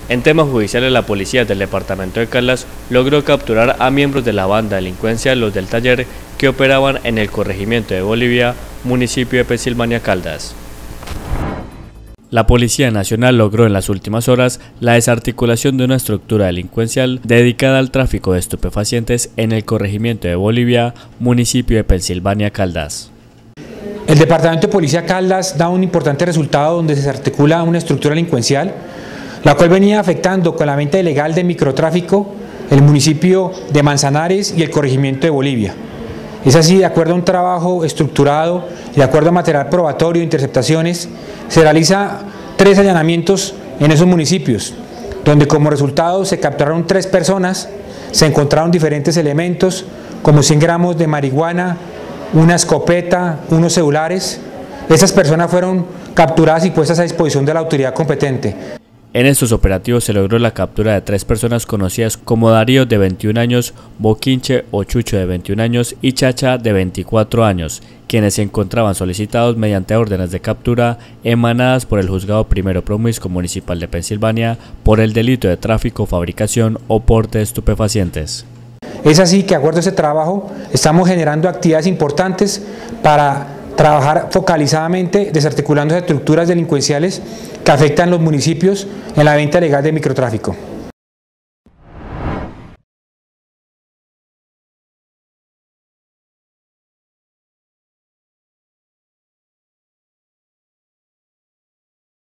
En temas judiciales, la policía del departamento de Caldas logró capturar a miembros de la banda delincuencia Los del Taller que operaban en el corregimiento de Bolivia, municipio de Pensilvania, Caldas. La Policía Nacional logró en las últimas horas la desarticulación de una estructura delincuencial dedicada al tráfico de estupefacientes en el corregimiento de Bolivia, municipio de Pensilvania, Caldas. El Departamento de Policía Caldas da un importante resultado donde se desarticula una estructura delincuencial, la cual venía afectando con la venta ilegal de microtráfico el municipio de Manzanares y el corregimiento de Bolivia. Es así, de acuerdo a un trabajo estructurado y de acuerdo a material probatorio de interceptaciones, se realiza 3 allanamientos en esos municipios, donde como resultado se capturaron 3 personas, se encontraron diferentes elementos como 100 gramos de marihuana, una escopeta, unos celulares. Esas personas fueron capturadas y puestas a disposición de la autoridad competente. En estos operativos se logró la captura de 3 personas conocidas como Darío, de 21 años, Boquinche o Chucho, de 21 años, y Chacha, de 24 años, quienes se encontraban solicitados mediante órdenes de captura emanadas por el Juzgado Primero Promiscuo Municipal de Pensilvania por el delito de tráfico, fabricación o porte de estupefacientes. Es así que, de acuerdo a ese trabajo, estamos generando actividades importantes para trabajar focalizadamente desarticulando estructuras delincuenciales que afectan los municipios en la venta ilegal de microtráfico.